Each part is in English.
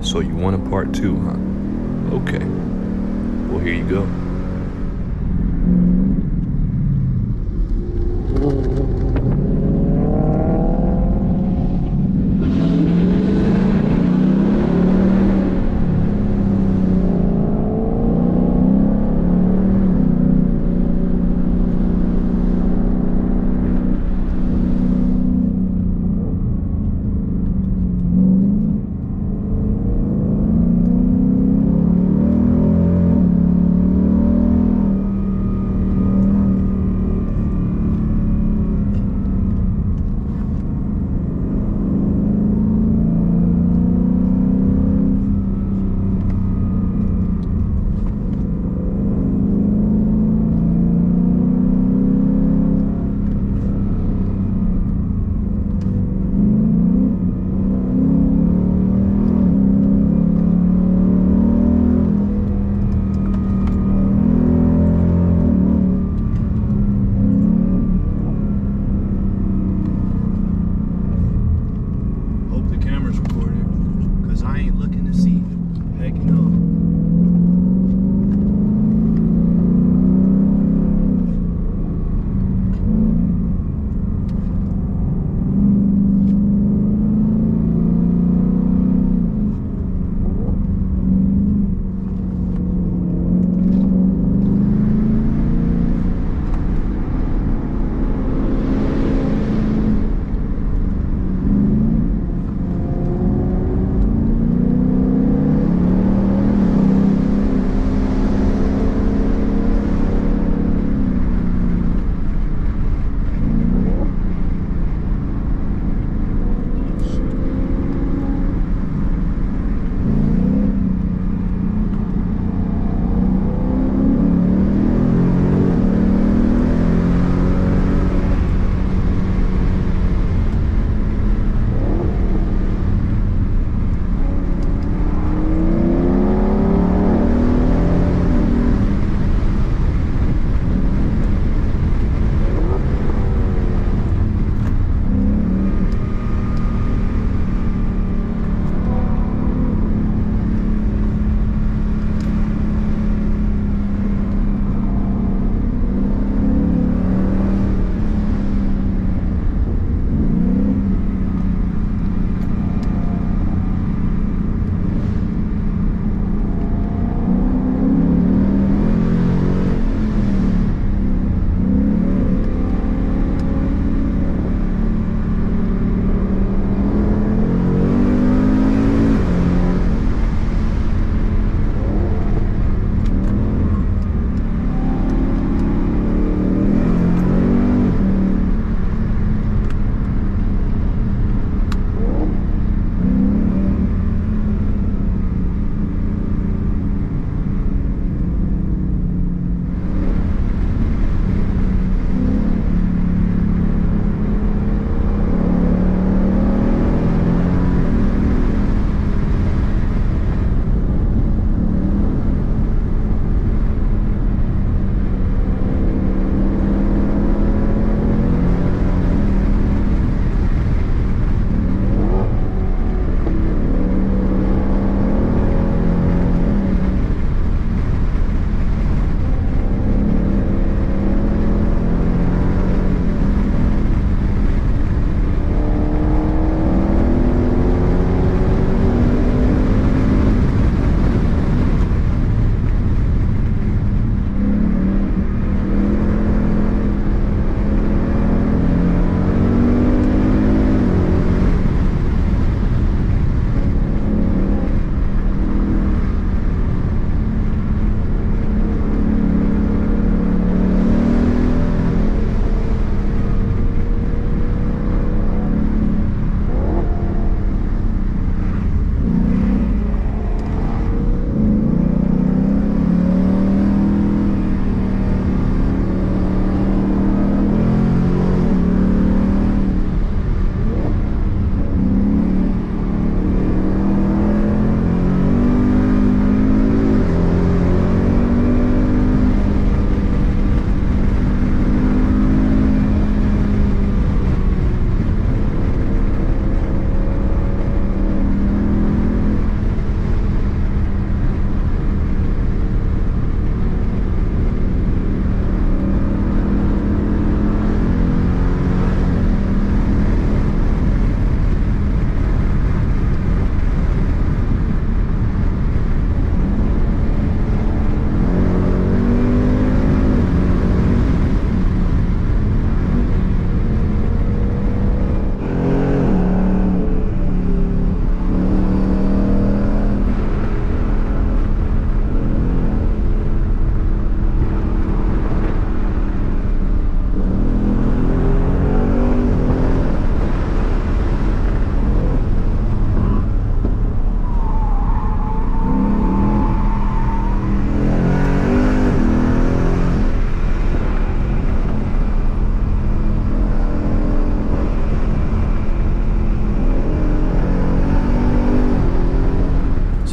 So you want a part 2, huh? Okay. Well, here you go.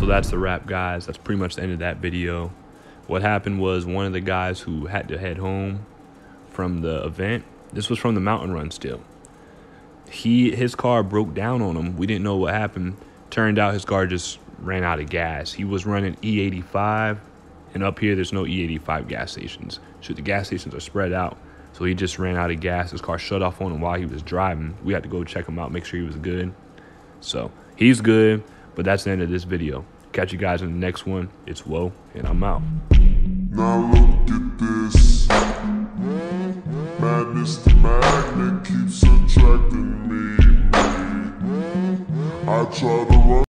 that's the wrap, guys. That's pretty much the end of that video. What happened was one of the guys who had to head home from the event, this was from the mountain run still, his car broke down on him. We didn't know what happened. Turned out his car just ran out of gas. He was running E85, and up here there's no E85 gas stations. So the gas stations are spread out. So he just ran out of gas. His car shut off on him while he was driving. We had to go check him out, make sure he was good. So he's good, but that's the end of this video. Catch you guys in the next one. It's Woe, and I'm out. Now look at this. Madness, the magnet keeps attracting me. I try to run.